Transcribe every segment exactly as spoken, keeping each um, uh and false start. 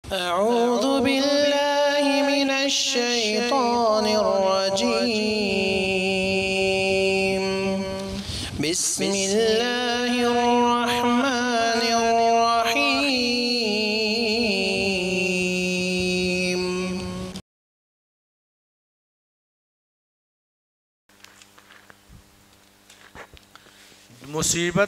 أعوذ بالله من الشيطان الرجيم بسم الله الرحمن الرحيم مصیبت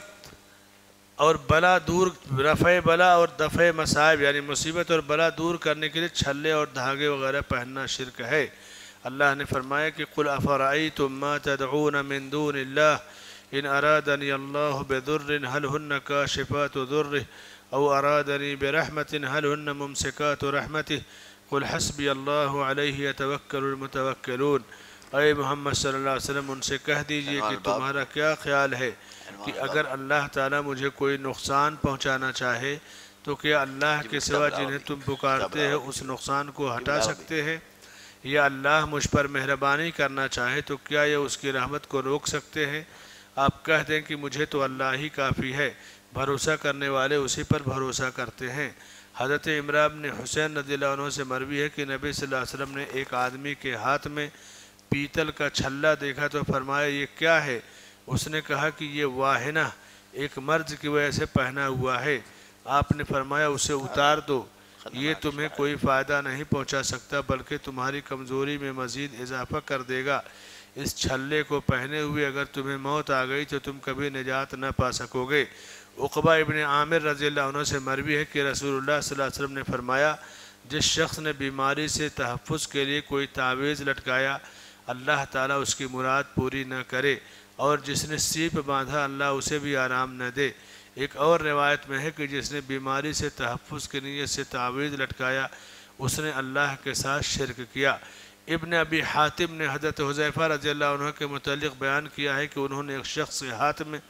اور بلا دور رفع بلا اور دفع مصائب یعنی مصیبت اور بلا دور کرنے کے لیے چھلے اور دھاگے وغیرہ پہننا شرک ہے۔ اللہ نے فرمایا کہ قُلْ أَفَرَأَيْتُمْ مَا تَدْعُونَ مِن دُونِ اللَّهِ إِنْ أَرَادَنِيَ اللَّهُ بِضُرٍّ هَلْ هُنَّ كَاشِفَاتُ ضُرِّهِ أَوْ أَرَادَنِي بِرَحْمَةٍ هَلْ هُنَّ مُمْسِكَاتُ رَحْمَتِهِ قُلْ حَسْبِيَ اللَّهُ عَلَيْهِ يَتَوَكَّلُ الْمُتَوَكِّلُونَ۔ اے محمد صلی اللہ علیہ وسلم ان سے کہہ دیجئے کہ تمہارا کیا خیال ہے کہ اگر اللہ تعالیٰ مجھے کوئی نقصان پہنچانا چاہے تو کیا اللہ کے سوا جنہیں تم پکارتے ہیں اس نقصان کو ہٹا سکتے ہیں؟ یا اللہ مجھ پر مہربانی کرنا چاہے تو کیا یہ اس کی رحمت کو روک سکتے ہیں؟ آپ کہہ دیں کہ مجھے تو اللہ ہی کافی ہے، بھروسہ کرنے والے اسی پر بھروسہ کرتے ہیں۔ حضرت عمران بن حسین رضی اللہ عنہ سے مروی ہے کہ نبی صلی اللہ علیہ وسلم نے ایک آدمی کے ہاتھ میں پیتل کا چھلا دیکھا تو فرمایا یہ کیا ہے؟ اس نے کہا کہ یہ واہنہ ایک مرض کی وجہ سے پہنا ہوا ہے۔ آپ نے فرمایا اسے اتار دو، یہ تمہیں کوئی فائدہ نہیں پہنچا سکتا بلکہ تمہاری کمزوری میں مزید اضافہ کر دے گا۔ اس چھلے کو پہنے ہوئے اگر تمہیں موت آ گئی تو تم کبھی نجات نہ پا سکو گے۔ عقبہ ابن عامر رضی اللہ عنہ سے مروی ہے کہ رسول اللہ صلی اللہ علیہ وسلم نے فرمایا جس شخص نے بیماری سے تحفظ کے لیے کوئی تعویذ لٹکایا اللہ تعالیٰ اس کی مراد پوری نہ کرے، اور جس نے سیپ باندھا اللہ اسے بھی آرام نہ دے۔ ایک اور روایت میں ہے کہ جس نے بیماری سے تحفظ کی نیت سے تعویذ لٹکایا اس نے اللہ کے ساتھ شرک کیا۔ ابن ابی حاتم نے حضرت حذیفہ رضی اللہ عنہ کے متعلق بیان کیا ہے کہ انہوں نے ایک شخص کے ہاتھ میں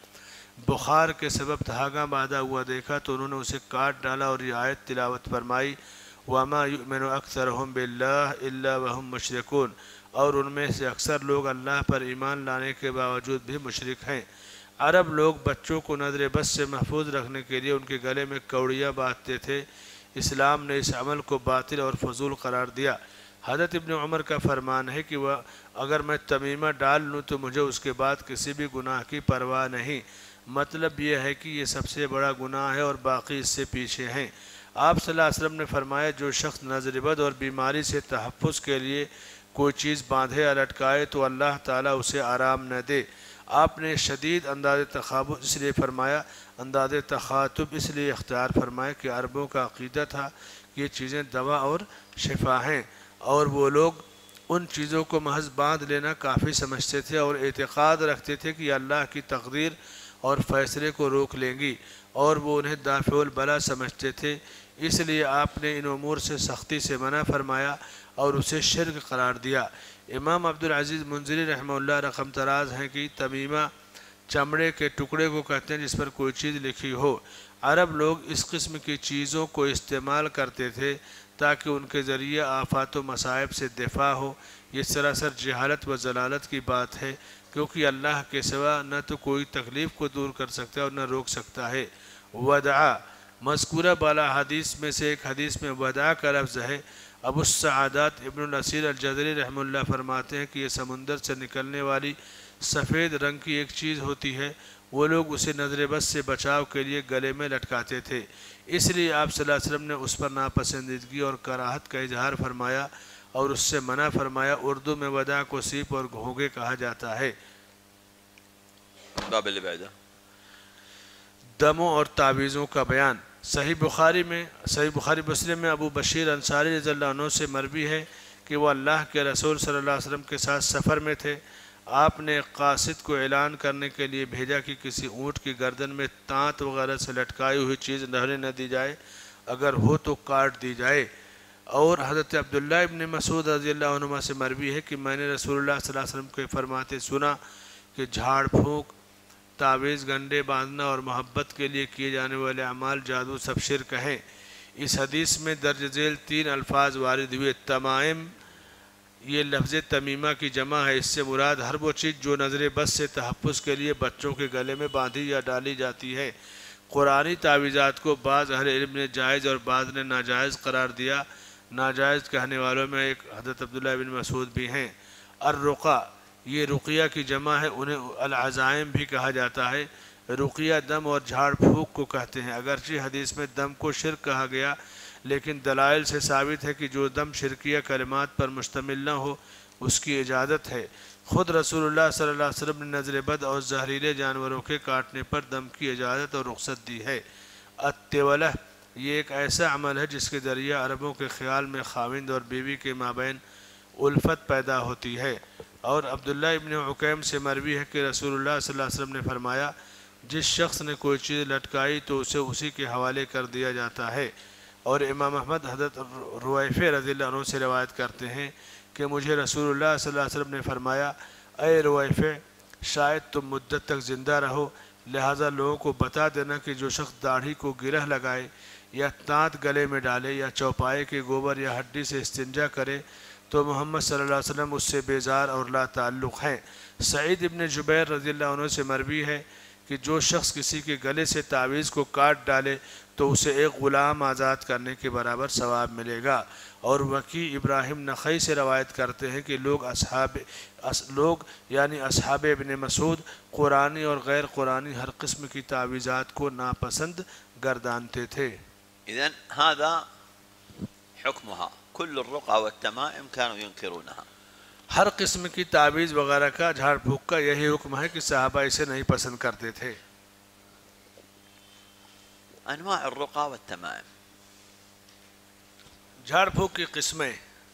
بخار کے سبب دھاگا باندھا ہوا دیکھا تو انہوں نے اسے کاٹ ڈالا اور یہ آیت تلاوت فرمائی وَمَا يُؤْمِنُ أَكْثَرُهُمْ بِاللَّهِ إِلَّا وَهُمْ مُشْرِكُونَ، اور ان میں سے اکثر لوگ اللہ پر ایمان لانے کے باوجود بھی مشرک ہیں۔ عرب لوگ بچوں کو نظر بد سے محفوظ رکھنے کے لیے ان کے گلے میں کوڑیاں باندھتے تھے۔ اسلام نے اس عمل کو باطل اور فضول قرار دیا۔ حضرت ابن عمر کا فرمان ہے کہ وہ اگر میں تمیمہ ڈال لوں تو مجھے اس کے بعد کسی بھی گناہ کی پرواہ نہیں۔ مطلب یہ ہے کہ یہ سب سے بڑا گناہ ہے اور باقی اس سے پیچھے ہیں۔ آپ صلی اللہ علیہ وسلم نے فرمایا جو شخص نظر بد اور بیماری سے تحفظ کے لیے کوئی چیز باندھے یا لٹکائے تو اللہ تعالیٰ اسے آرام نہ دے۔ آپ نے شدید انداز تخابط اس لیے فرمایا انداز تخاطب اس لیے اختیار فرمایا کہ عربوں کا عقیدہ تھا کہ یہ چیزیں دوا اور شفا ہیں، اور وہ لوگ ان چیزوں کو محض باندھ لینا کافی سمجھتے تھے اور اعتقاد رکھتے تھے کہ اللہ کی تقدیر اور فیصلے کو روک لیں گی، اور وہ انہیں دافع البلا سمجھتے تھے۔ اس لیے آپ نے ان امور سے سختی سے منع فرمایا اور اسے شرک قرار دیا۔ امام عبدالعزیز منذری رحمہ اللہ رقم تراز ہیں کہ تمیمہ چمڑے کے ٹکڑے کو کہتے ہیں جس پر کوئی چیز لکھی ہو۔ عرب لوگ اس قسم کی چیزوں کو استعمال کرتے تھے تاکہ ان کے ذریعے آفات و مصائب سے دفاع ہو۔ یہ سراسر جہالت و ضلالت کی بات ہے کیونکہ اللہ کے سوا نہ تو کوئی تکلیف کو دور کر سکتا ہے اور نہ روک سکتا ہے۔ ودعا مذکورہ بالا حدیث میں سے ایک حدیث میں ودعا کا لفظ ہے۔ ابو السعادات ابن الاسیر الجزری رحمہ اللہ فرماتے ہیں کہ یہ سمندر سے نکلنے والی سفید رنگ کی ایک چیز ہوتی ہے، وہ لوگ اسے نظر بد سے بچاؤ کے لیے گلے میں لٹکاتے تھے، اس لیے آپ صلی اللہ علیہ وسلم نے اس پر ناپسندیدگی اور کراہت کا اظہار فرمایا اور اس سے منع فرمایا۔ اردو میں وداع کو سیپ اور گھونگے کہا جاتا ہے۔ باب العبادہ دموں اور تعویذوں کا بیان۔ صحیح بخاری میں صحیح بخاری مسلم میں ابو بشیر انصاری رضی اللہ عنہ سے مروی ہے کہ وہ اللہ کے رسول صلی اللہ علیہ وسلم کے ساتھ سفر میں تھے۔ آپ نے قاصد کو اعلان کرنے کے لیے بھیجا کہ کسی اونٹ کی گردن میں تانت وغیرہ سے لٹکائی ہوئی چیز نہرے نہ دی جائے، اگر ہو تو کاٹ دی جائے۔ اور حضرت عبداللہ ابن مسعود رضی اللہ عنہ سے مروی ہے کہ میں نے رسول اللہ صلی اللہ علیہ وسلم کے فرماتے سنا کہ جھاڑ پھونک، تعویذ، گنڈے باندھنا اور محبت کے لیے کیے جانے والے اعمال جادو سب شرک ہیں۔ اس حدیث میں درج ذیل تین الفاظ وارد ہوئے۔ تمائم یہ لفظ تمیمہ کی جمع ہے، اس سے مراد ہر وہ چیز جو نظر بد سے تحفظ کے لیے بچوں کے گلے میں باندھی یا ڈالی جاتی ہے۔ قرآنی تعویذات کو بعض اہل علم نے جائز اور بعض نے ناجائز قرار دیا۔ ناجائز کہنے والوں میں ایک حضرت عبداللہ بن مسعود بھی ہیں۔ الرقیہ یہ رقیہ کی جمع ہے، انہیں العزائم بھی کہا جاتا ہے۔ رقیہ دم اور جھاڑ پھونک کو کہتے ہیں۔ اگرچہ حدیث میں دم کو شرک کہا گیا، لیکن دلائل سے ثابت ہے کہ جو دم شرکیہ کلمات پر مشتمل نہ ہو اس کی اجازت ہے۔ خود رسول اللہ صلی اللہ علیہ وسلم نے نظر بد اور زہریلے جانوروں کے کاٹنے پر دم کی اجازت اور رخصت دی ہے۔ التولہ یہ ایک ایسا عمل ہے جس کے ذریعے عربوں کے خیال میں خاوند اور بیوی کے مابین الفت پیدا ہوتی ہے۔ اور عبداللہ ابن عکیم سے مروی ہے کہ رسول اللہ صلی اللہ علیہ وسلم نے فرمایا، جس شخص نے کوئی چیز لٹکائی تو اسے اسی کے حوالے کر دیا جاتا ہے۔ اور امام احمد حضرت رویفع رضی اللہ عنہ سے روایت کرتے ہیں کہ مجھے رسول اللہ صلی اللہ علیہ وسلم نے فرمایا، اے رویفع شاید تم مدت تک زندہ رہو، لہٰذا لوگوں کو بتا دینا کہ جو شخص داڑھی کو گرہ لگائے یا تانت گلے میں ڈالے یا چوپائے کے گوبر یا ہڈی سے استنجا کرے تو محمد صلی اللہ علیہ وسلم اس سے بیزار اور لا تعلق ہیں۔ سعید ابن جبیر رضی اللہ عنہ سے مروی ہے کہ جو شخص کسی کے گلے سے تعویذ کو کاٹ ڈالے تو اسے ایک غلام آزاد کرنے کے برابر ثواب ملے گا۔ اور وکیع ابراہیم نخعی سے روایت کرتے ہیں کہ لوگ اصحاب اس لوگ یعنی اصحاب ابن مسعود قرآنی اور غیر قرآنی ہر قسم کی تعویذات کو ناپسند گردانتے تھے۔ إذن هذا حكمها، كل الرقى والتمائم كانوا ينكرونها۔ ہر قسم کی تعویذ وغیرہ کا جھاڑ پھونک کا یہی حکم ہے کہ صحابہ اسے نہیں پسند کرتے تھے۔ أنواع الرقى والتمائم، جھاڑ پھونک کی قسمیں۔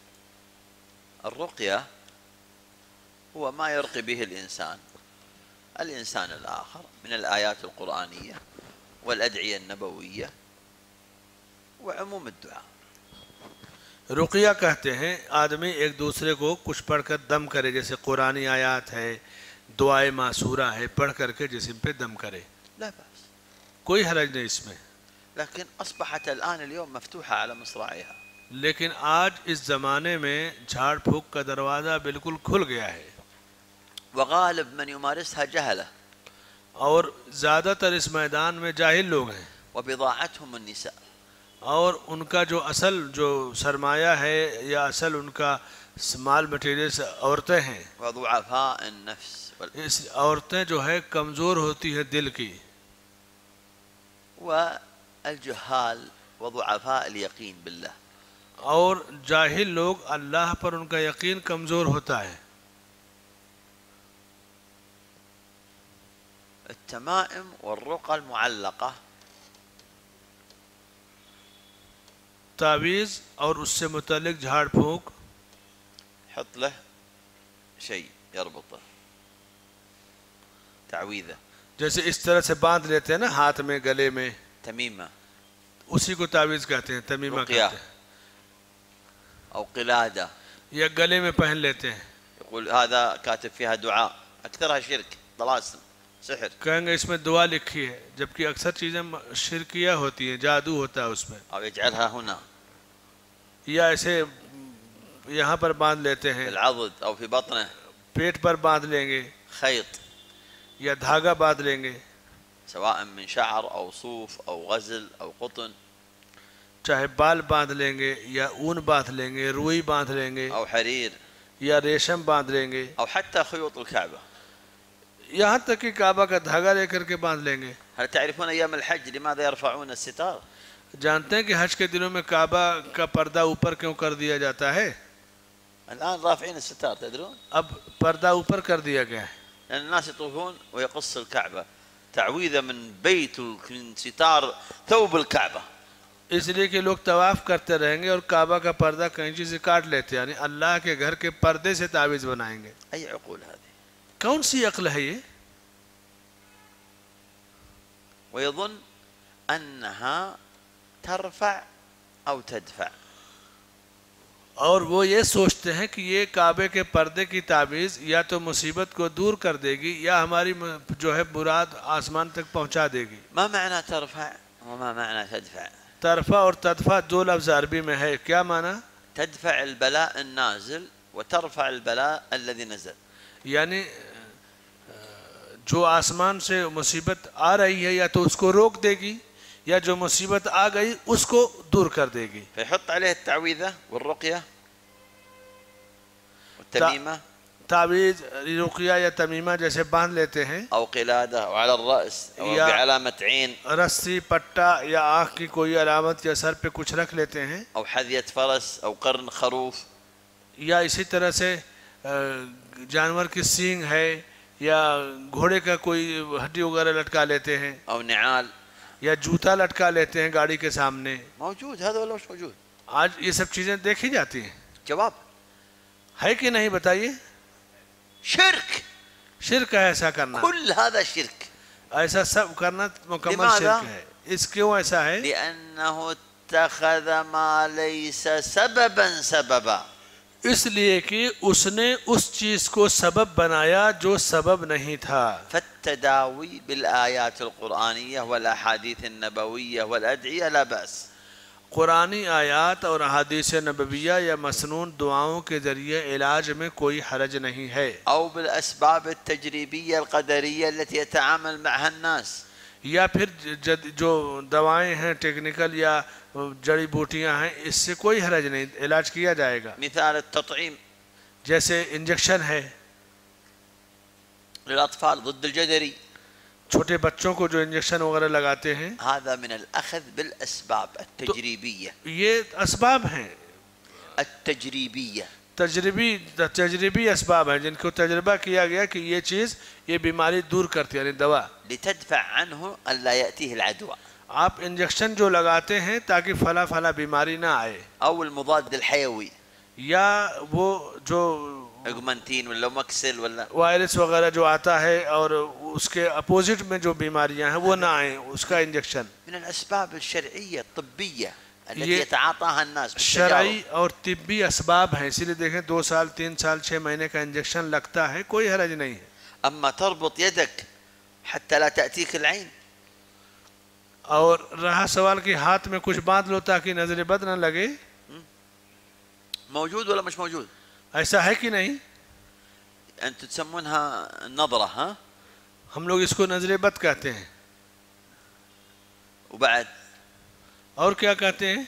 الرقية هو ما يرقي به الإنسان الإنسان الآخر من الآيات القرآنية والأدعية النبوية وعموم الدعاء۔ رقیہ کہتے ہیں آدمی ایک دوسرے کو کچھ پڑھ کر دم کرے، جیسے قرآنی آیات ہے، دعائے معصورہ ہے، پڑھ کر کے جسم پہ دم کرے، لا بأس، کوئی حرج نہیں اس میں۔ لكن أصبحت الآن اليوم مفتوحة على مصراعيها۔ لیکن آج اس زمانے میں جھاڑ پھونک کا دروازہ بالکل کھل گیا ہے، وغالب من يمارسها جهلة، اور زیادہ تر اس میدان میں جاہل لوگ ہیں، وبضاعتهم النساء، اور ان کا جو اصل جو سرمایہ ہے یا اصل ان کا مال مٹیریل عورتیں ہیں۔ وضعفاء النفس وال... اس عورتیں جو ہے کمزور ہوتی ہیں دل کی، والجهال وضعفاء اليقين بالله، اور جاہل لوگ اللہ پر ان کا یقین کمزور ہوتا ہے۔ التمائم والرقى المعلقة، تعویذ اور اس سے متعلق جھاڑ پھونک، حط له شيء يربطه، تعويذة، جیسے اس طرح سے باندھ لیتے ہیں نا ہاتھ میں گلے میں، تميمة، اسی کو تعویذ کہتے ہیں، تمیمہ رقیہ کہتے ہیں، أو قلادة، یا گلے میں پہن لیتے ہیں۔ يقول هذا كاتب فيها دعاء، أكثرها شرك، طلاسم، سحر، کہیں گے اس میں دعا لکھی ہے، جبکہ اکثر چیزیں شرکیہ ہوتی ہیں، جادو ہوتا ہے اس میں۔ أو يجعلها هنا یا ایسے یہاں پر باندھ لیتے في ہیں، العضد أو في بطنه، پیٹ پر باندھ لیں گے خيط، یا دھاگا باندھ لیں گے، سواء من شعر أو صوف أو غزل أو قطن چاہے بال باندھ لیں گے یا اون باندھ لیں گے، روئی باندھ لیں گے أو حرير یا ریشم باندھ لیں گے، أو حتى خيوط الكعبة۔ یہاں تک کہ کعبہ کا دھاگا لے کر کے باندھ لیں گے۔ هل تعرفون أيام الحج لماذا يرفعون الستار؟ جانتے ہیں کہ حج کے دنوں میں کعبہ کا پردہ اوپر کیوں کر دیا جاتا ہے؟ الآن رافعين الستار، تدرون؟ اب پردہ اوپر کر دیا گیا ہے، لأن الناس يطوفون ويقص الكعبة، تعويذة من بيت من ستار ثوب الكعبة، اس لیے کہ لوگ طواف کرتے رہیں گے اور کعبہ کا پردہ کینچی سے کاٹ لیتے ہیں، یعنی اللہ کے گھر کے پردے سے تعویذ بنائیں گے۔ أي عقول هذه؟ کون سی عقل ہے یہ؟ ويظن أنها ترفع أو تدفع، اور وہ یہ سوچتے ہیں کہ یہ کعبے کے پردے کی تعویذ یا تو مصیبت کو دور کر دے گی یا ہماری جو ہے مراد آسمان تک پہنچا دے گی۔ ما معنى ترفع وما معنى تدفع؟ ترفع اور تدفع دو لفظ عربی میں ہے، کیا معنی؟ تدفع البلاء النازل وترفع البلاء الذي نزل، یعنی جو آسمان سے مصیبت آ رہی ہے یا تو اس کو روک دے گی یا جو مصیبت آ گئی اس کو دور کر دے گی. فيحط عليه التعويذة والرقية والتميمة تعویذ رقیہ یا تمیمہ جیسے باندھ لیتے ہیں, أو قلادة أو على الرأس أو یا بعلامة عين رسی پٹا یا آنکھ کی کوئی علامت یا سر پہ کچھ رکھ لیتے ہیں, أو حذية فرس أو قرن خروف, یا اسی طرح سے جانور کی سینگ ہے یا گھوڑے کا کوئی ہڈی وغیرہ لٹکا لیتے ہیں, أو نعال. یا جوتا لٹکا لیتے ہیں گاڑی کے سامنے. موجود هذا ولا مش موجود؟ آج یہ سب چیزیں دیکھی جاتی ہیں, جواب ہے کہ نہیں بتائیے؟ شرك, شرک ہے ایسا کرنا, كل هذا شرك. ایسا سب کرنا مکمل لماذا؟ شرک ہے. اس کیوں ایسا ہے؟ لأنه اتخذ ما ليس سببا سببا. اس لیے کہ اس نے اس چیز کو سبب بنایا جو سبب نہیں تھا. فالتداوي بالآيات القرآنية والأحاديث النبوية والأدعية لا بأس. قرآنی آیات اور احادیث نبویہ یا مسنون دعاؤں کے ذریعے علاج میں کوئی حرج نہیں ہے. أو بالأسباب التجريبية القدرية التي يتعامل معها الناس. یا پھر جد جو دوائیں ہیں ٹیکنیکل یا جڑی بوٹیاں ہیں اس سے کوئی حرج نہیں, علاج کیا جائے گا. مثال التطعيم جیسے انجیکشن ہے للأطفال ضد الجدري, چھوٹے بچوں کو جو انجیکشن وغیرہ لگاتے ہیں, هذا من الأخذ بالأسباب التجريبية. یہ اسباب ہیں التجريبية تجربی تجربی اسباب ہیں جن کو تجربہ کیا گیا کہ یہ چیز یہ بیماری دور کرتی ہے, یعنی دوا. لتدفع عنه ألا يأتيه العدوى. آپ انجیکشن جو لگاتے ہیں تاکہ فلا فلا بیماری نہ آئے, أو المضاد الحيوي یا وہ جو أوغمنتين ولا مكسل ولا وائرس وغیرہ جو آتا ہے اور اس کے اپوزٹ میں جو بیماریاں ہیں وہ نہ آئیں, اس کا انجیکشن. من الأسباب الشرعية الطبية التي یہ يتعاطاها الناس شرعی بالتجارب. اور طبی اسباب ہیں, اسی لیے دیکھیں دو سال تین سال چھ مہینے کا انجیکشن لگتا ہے, کوئی حرج نہیں ہے. أما تربط يدك حتى لا تأتيك العين, اور رہا سوال کہ ہاتھ میں کچھ باندھ لو تاکہ نظر بد نہ لگے, موجود ولا مش موجود؟ ایسا ہے کہ نہیں؟ أنتم تسمونها نظرة ها؟ ہم لوگ اس کو نظر بد کہتے ہیں. وبعد اور کیا کہتے ہیں؟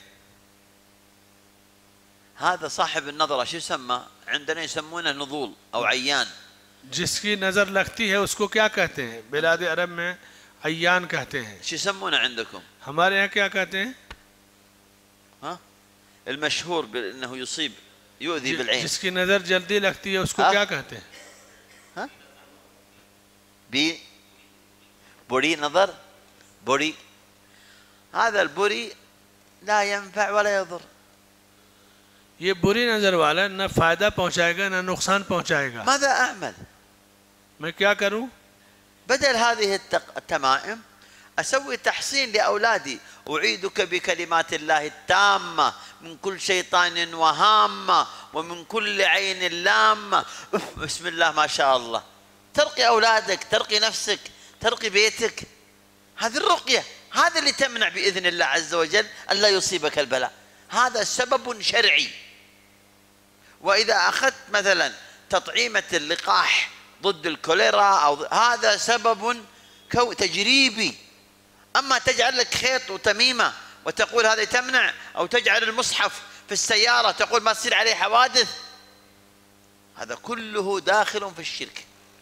هذا صاحب النظرة شو يسمى؟ عندنا يسمونه نضول أو عيان. جس کی نظر لگتی ہے اس کو کیا کہتے ہیں؟ بلاد عرب میں عیان کہتے ہیں. شو يسمونه عندكم؟ ہمارے یہاں کیا کہتے ہیں؟ ها؟ المشهور بأنه يصيب يؤذي بالعين. جس کی نظر جلدی لگتی ہے اس کو ہاں؟ کیا کہتے ہیں؟ ها؟ بي بري نظر بري. هذا البري لا ينفع ولا يضر. یہ بری نظر والا نہ فائدہ پہنچائے گا نہ نقصان پہنچائے گا. ماذا أعمل؟ میں کیا کروں؟ بدل هذه التق- التمائم أسوي تحصين لأولادي. أعيدك بكلمات الله التامة من كل شيطان وهامة ومن كل عين لامة. بسم الله ما شاء الله. ترقي أولادك, ترقي نفسك, ترقي بيتك. هذه الرقية, هذا اللي تمنع بإذن الله عز وجل ألا يصيبك البلاء. هذا سبب شرعي. وإذا أخذت مثلا تطعيمة اللقاح ضد الكوليرا أو هذا سبب كو تجريبي. أما تجعل لك خيط وتميمة وتقول هذا تمنع, أو تجعل المصحف في السيارة تقول ما تصير عليه حوادث, هذا كله داخل في الشرك.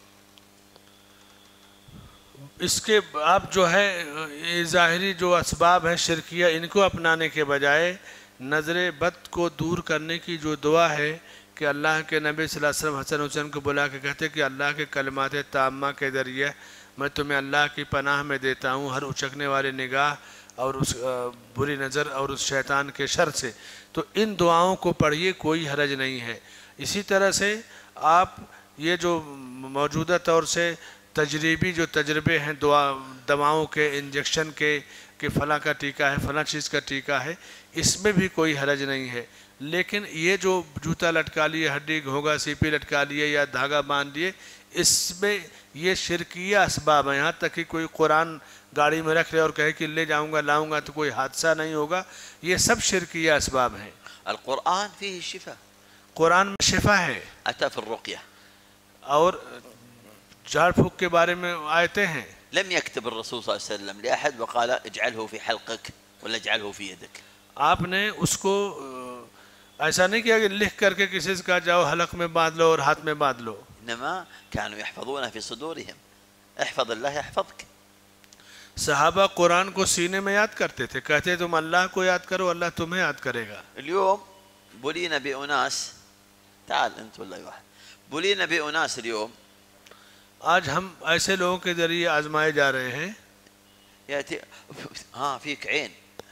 اس کے آپ جو ہے یہ ظاہری جو اسباب ہیں شرکیہ ان کو اپنانے کے بجائے نظر بد کو دور کرنے کی جو دعا ہے کہ اللہ کے نبی صلی اللہ علیہ وسلم حسن حسین کو بلا کے کہتے کہ اللہ کے کلمات تامہ کے ذریعے میں تمہیں اللہ کی پناہ میں دیتا ہوں ہر اچکنے والی نگاہ اور اس بری نظر اور اس شیطان کے شر سے. تو ان دعاؤں کو پڑھیے, کوئی حرج نہیں ہے. اسی طرح سے آپ یہ جو موجودہ طور سے تجریبی جو تجربے ہیں دعا دواؤں کے انجیکشن کے کہ فلاں کا ٹیکہ ہے فلاں چیز کا ٹیکہ ہے, اس میں بھی کوئی حرج نہیں ہے. لیکن یہ جو جوتا لٹکا لیے, ہڈی گھوگا سیپی لٹکا لیے یا دھاگا باندھ لیے, اس میں یہ شرکیہ اسباب ہیں. یہاں تک کہ کوئی قرآن گاڑی میں رکھ لے اور کہے کہ لے جاؤں گا لاؤں گا تو کوئی حادثہ نہیں ہوگا, یہ سب شرکیہ اسباب ہیں. القرآن فيه شفاء. قرآن میں شفا ہے. أتى في الرقية. اور جھاڑ پھونک کے بارے میں آیتیں ہیں. لم يكتب الرسول صلى الله عليه وسلم لأحد وقال اجعله في حلقك ولا اجعله في يدك. آپ نے اس کو ایسا نہیں کیا کہ لکھ کر کے کسی سے کہا جاؤ حلق میں باندھ لو اور ہاتھ میں باندھ لو. إنما كانوا يحفظون في صدورهم احفظ الله يحفظك. صحابہ قرآن کو سینے میں یاد کرتے تھے, کہتے تم اللہ کو یاد کرو اللہ تمہیں یاد کرے گا. اليوم بلينا بأناس تعال أنت والله واحد بلينا بأناس اليوم آج ہم ایسے لوگوں کے ذریعے آزمائے جا رہے ہیں. يأتي ها فيك عين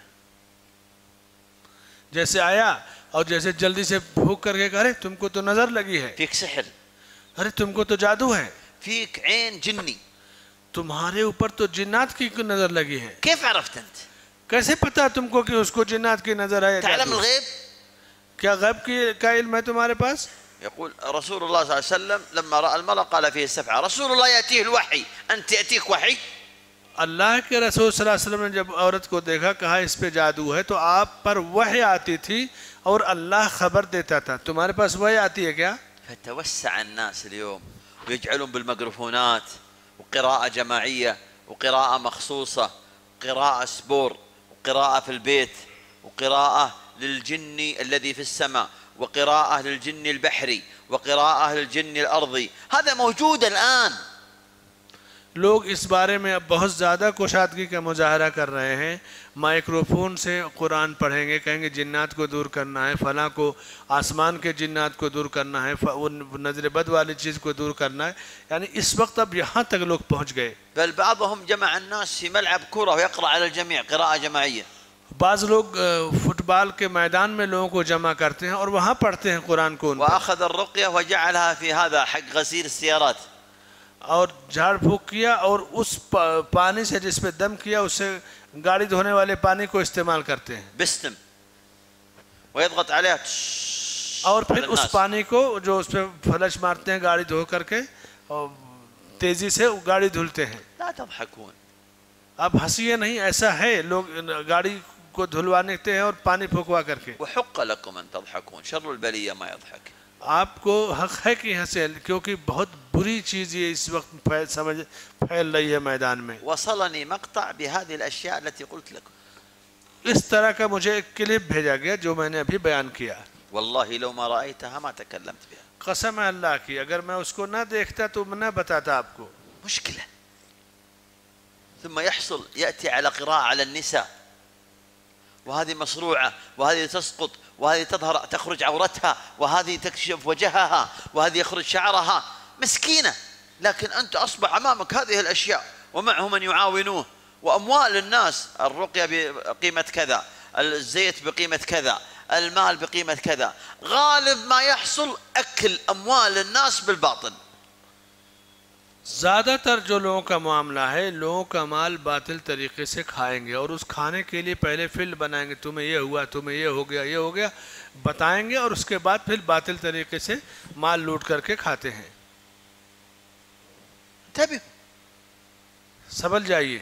جیسے آیا اور جیسے جلدی سے بھوک کر کے کہا ارے تم کو تو نظر لگی ہے, فيك سحر ارے تم کو تو جادو ہے, فيك عين جني. تمہارے اوپر تو جنات کی نظر لگی ہے. كيف عرفت أنت؟ کیسے پتا تم کو کہ اس کو جنات کی نظر ہے؟ تعلم الغيب؟ کیا غیب کی کا علم ہے تمہارے پاس؟ يقول رسول الله صلى الله عليه وسلم لما رأى المرأة قال فيه السبعة رسول الله يأتيه الوحي أنت يأتيك وحي؟ اللہ کے رسول صلی اللہ علیہ وسلم نے جب عورت کو دیکھا کہا اس پہ جادو ہے تو آپ پر وحی آتی تھی اور اللہ خبر دیتا تھا. تمہارے پاس وحی آتی ہے کیا؟ فتوسع الناس اليوم ويجعلون بالميكروفونات وقراءة جماعية وقراءة مخصوصة قراءة سبور وقراءة في البيت وقراءة للجن الذي في السماء وقراءة للجن البحري وقراءة للجن الأرضي. هذا موجود الآن. لوگ اس بارے میں اب بہت زیادہ کشادگی کا مظاہرہ کر رہے ہیں. مائکروفون سے قرآن پڑھیں گے, کہیں گے جنات کو دور کرنا ہے, فلاں کو آسمان کے جنات کو دور کرنا ہے, نظر بد والی چیز کو دور کرنا ہے. یعنی اس وقت اب یہاں تک لوگ پہنچ گئے. بل بعضهم جمع الناس في ملعب كرة ويقرأ على الجميع قراءة جماعية. بعض لوگ فٹ بال کے میدان میں لوگوں کو جمع کرتے ہیں اور وہاں پڑھتے ہیں قرآن کو. وأخذ الرقية وجعلها في هذا حق غسيل السيارات. اور جھاڑ پھونک کیا اور اس پانی سے جس پہ دم کیا اس سے گاڑی دھونے والے پانی کو استعمال کرتے ہیں. بستم ويضغط عليها اور پھر اس پانی کو جو اس پہ فلش مارتے ہیں گاڑی دھو کر کے اور تیزی سے گاڑی دھلتے ہیں. لا تضحكون. اب ہنسیے نہیں, ایسا ہے لوگ گاڑی کو دھلوانے ہیں اور پانی پھونکوا کر کے. وحق لكم ان تضحكون شر البلية ما يضحك. آپ کو حق ہے کہ ہنسے کیونکہ بہت بری چیز یہ اس وقت سمجھ پھیل رہی ہے میدان میں. وصلني مقطع بهذه الاشياء التي قلت لكم. اس طرح کا مجھے ایک کلپ بھیجا گیا جو میں نے ابھی بیان کیا. والله لو ما رأيتها ما تكلمت بها. قسم ہے اللہ کی اگر میں اس کو نہ دیکھتا تو نہ بتاتا آپ کو. مشكلة. ثم يحصل يأتي على قراءة على النساء وهذه مصروعة وهذه تسقط وهذه تظهر تخرج عورتها وهذه تكشف وجهها وهذه يخرج شعرها مسكينة. لكن أنت أصبح أمامك هذه الأشياء ومعه من يعاونوه وأموال الناس. الرقية بقيمة كذا, الزيت بقيمة كذا, المال بقيمة كذا. غالب ما يحصل أكل أموال الناس بالباطل. زیادہ تر جو لوگوں کا معاملہ ہے لوگوں کا مال باطل طریقے سے کھائیں گے اور اس کھانے کے لیے پہلے فل بنائیں گے, تمہیں یہ ہوا, تمہیں یہ ہو گیا, یہ ہو گیا بتائیں گے اور اس کے بعد پھر باطل طریقے سے مال لوٹ کر کے کھاتے ہیں. سبل جائیے.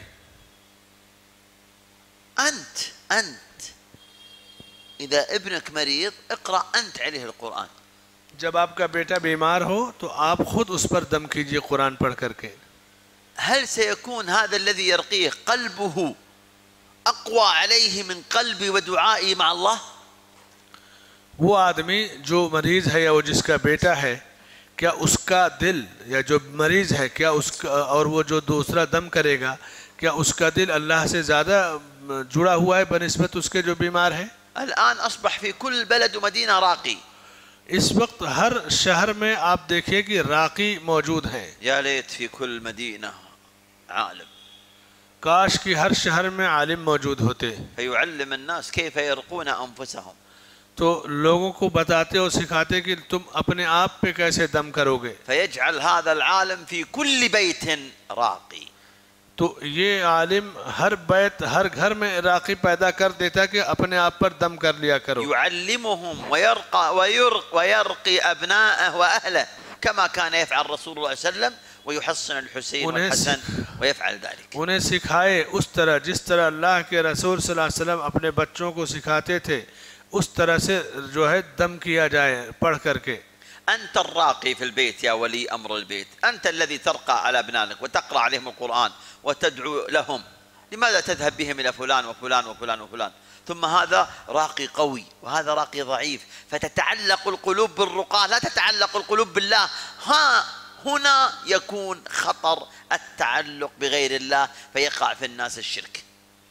أنت أنت إذا ابنك مريض اقرأ أنت عليه القرآن. جب آپ کا بیٹا بیمار ہو تو آپ خود اس پر دم کیجئے قرآن پڑھ کر کے. هل سيكون هذا الذي يرقيه قلبه أقوى عليه من قلبي ودعائي مع الله؟ وہ آدمی جو مریض ہے یا وہ جس کا بیٹا ہے کیا اس کا دل یا جو مریض ہے کیا اس کا اور وہ جو دوسرا دم کرے گا کیا اس کا دل اللہ سے زیادہ جڑا ہوا ہے بنسبت اس کے جو بیمار ہے؟ الآن أصبح في كل بلد ومدينة راقي. اس وقت ہر شہر میں آپ دیکھیے کہ راقی موجود ہیں. يا ليت في كل مدينة عالم. کاش کہ ہر شہر میں عالم موجود ہوتے. فيعلم الناس كيف يرقون أنفسهم. تو لوگوں کو بتاتے اور سکھاتے کہ تم اپنے آپ پہ کیسے دم کرو گے. فيجعل هذا العالم في كل بيت راقي. تو یہ عالم ہر بیت ہر گھر میں راقی پیدا کر دیتا کہ اپنے آپ پر دم کر لیا کرو. يعلمهم ويرقى ويرق ويرقي أبناءه وأهله كما كان يفعل رسول الله صلى الله عليه وسلم ويحصن الحسين والحسن ويفعل ذلك. انہیں سکھائے اس طرح جس طرح اللہ کے رسول صلی اللہ علیہ وسلم اپنے بچوں کو سکھاتے تھے اس طرح سے جو ہے دم کیا جائے پڑھ کر کے. أنت الراقي في البيت يا ولي أمر البيت، أنت الذي ترقى على أبنائك وتقرأ عليهم القرآن وتدعو لهم، لماذا تذهب بهم إلى فلان وفلان وفلان وفلان؟ ثم هذا راقي قوي وهذا راقي ضعيف، فتتعلق القلوب بالرقاة لا تتعلق القلوب بالله. ها هنا يكون خطر التعلق بغير الله فيقع في الناس الشرك.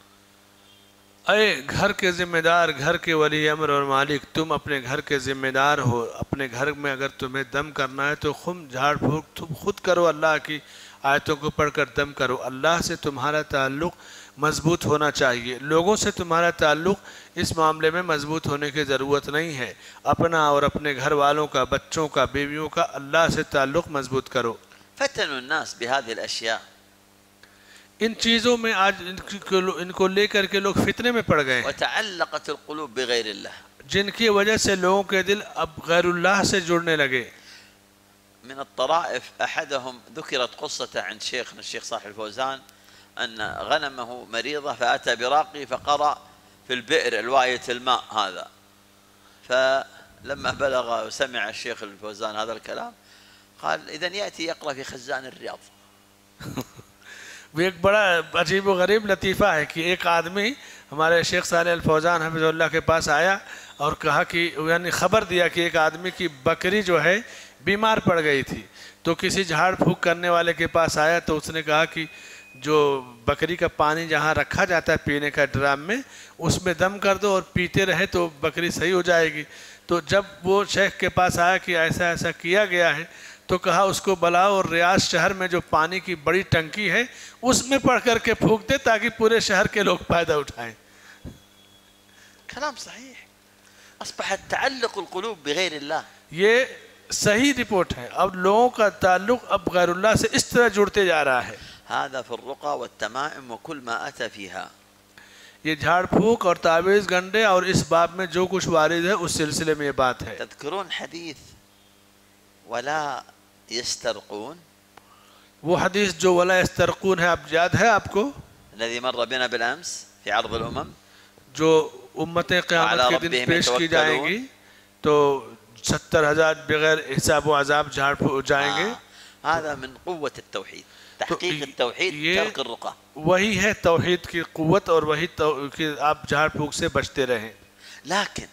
اے گھر کے ذمہ دار، گھر کے ولی امر اور مالک، تم اپنے گھر کے ذمہ دار ہو. اپنے گھر میں اگر تمہیں دم کرنا ہے تو خم جھاڑ پھونک تم خود کرو، اللہ کی آیتوں کو پڑھ کر دم کرو. اللہ سے تمہارا تعلق مضبوط ہونا چاہیے، لوگوں سے تمہارا تعلق اس معاملے میں مضبوط ہونے کی ضرورت نہیں ہے. اپنا اور اپنے گھر والوں کا، بچوں کا، بیویوں کا اللہ سے تعلق مضبوط کرو. فتنوا الناس بهذه الأشياء. ان چیزوں میں آج ان کو لے کر کے لوگ فتنے میں پڑ گئے ہیں، وتعلقت القلوب بغير الله، جن کی وجہ سے لوگوں کے دل اب غیر اللہ سے جڑنے لگے. من الطرائف أحدهم ذكرت قصة عن شيخنا الشيخ صالح الفوزان أن غنمه مريضة فأتى براقي فقرأ في البئر الواية الماء هذا، فلما بلغ وسمع الشيخ الفوزان هذا الكلام قال إذن يأتي يقرأ في خزان الرياض. وہ ایک بڑا عجیب و غریب لطیفہ ہے کہ ایک آدمی ہمارے شیخ صالح الفوزان حفظ اللہ کے پاس آیا اور کہا کہ یعنی خبر دیا کہ ایک آدمی کی بکری جو ہے بیمار پڑ گئی تھی، تو کسی جھاڑ پھونک کرنے والے کے پاس آیا تو اس نے کہا کہ جو بکری کا پانی جہاں رکھا جاتا ہے پینے کا ڈرام میں، اس میں دم کر دو اور پیتے رہے تو بکری صحیح ہو جائے گی. تو جب وہ شیخ کے پاس آیا کہ ایسا ایسا کیا گیا ہے تو کہا اس کو بلاؤ اور ریاض شہر میں جو پانی کی بڑی ٹنکی ہے اس میں پڑھ کر کے پھونک دے تاکہ پورے شہر کے لوگ فائدہ اٹھائیں. كلام صحيح. أصبح تعلق القلوب بغير الله. یہ صحیح رپورٹ ہے. اب لوگوں کا تعلق اب غیر اللہ سے اس طرح جڑتے جا رہا ہے. هذا في الرقى والتمائم وكل ما أتى فيها. یہ جھاڑ پھونک اور تعویذ گنڈے اور اس باب میں جو کچھ وارد ہے اس سلسلے میں یہ بات ہے. تذكرون حديث ولا يسترقون؟ وہ حدیث جو ولا يسترقون ہے، اب یاد ہے آپ کو؟ الذي مر بنا بالأمس في عرض الأمم. جو امتیں قیامت کے دن پیش کی جائیں گی تو ستر ہزار بغیر حساب و عذاب جھاڑ پھونک جائیں گے. هذا من قوة التوحيد، تحقيق التوحيد، ترك الرقى. وہی ہے توحید کی قوت اور وہی کہ آپ جھاڑ پھونک سے بچتے رہیں. لكن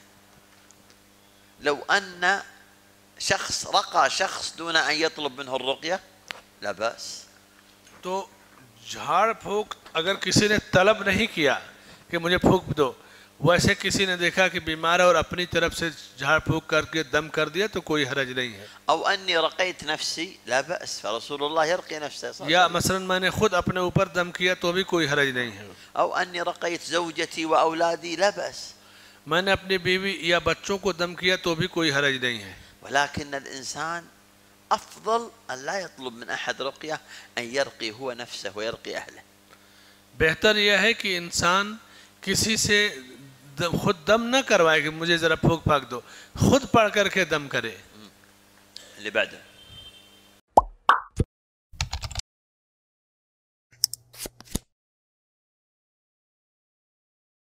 لو أن شخص رقى شخص دون أن يطلب منه الرقية لا بأس. تو جھاڑ پھونک اگر کسی نے طلب نہیں کیا کہ مجھے پھونک دو، ویسے کسی نے دیکھا کہ بیمار ہے اور اپنی طرف سے جھاڑ پھونک کر کے دم کر دیا تو کوئی حرج نہیں ہے. أو أني رقيت نفسي لا بأس، فرسول الله يرقي نفسه. یا مثلا میں نے خود اپنے اوپر دم کیا تو بھی کوئی حرج نہیں ہے. أو أني رقيت زوجتي وأولادي لا بأس. میں نے اپنی بیوی یا بچوں کو دم کیا تو بھی کوئی حرج نہیں ہے. ولكن الإنسان أفضل أن لا يطلب من أحد رقية، أن يرقي هو نفسه ويرقي أهله. بہتر یہ ہے کہ انسان کسی سے خود دم نہ کروائے کہ مجھے ذرا پھونک پھاک دو، خود پڑھ کر کے دم کرے. اللي بعده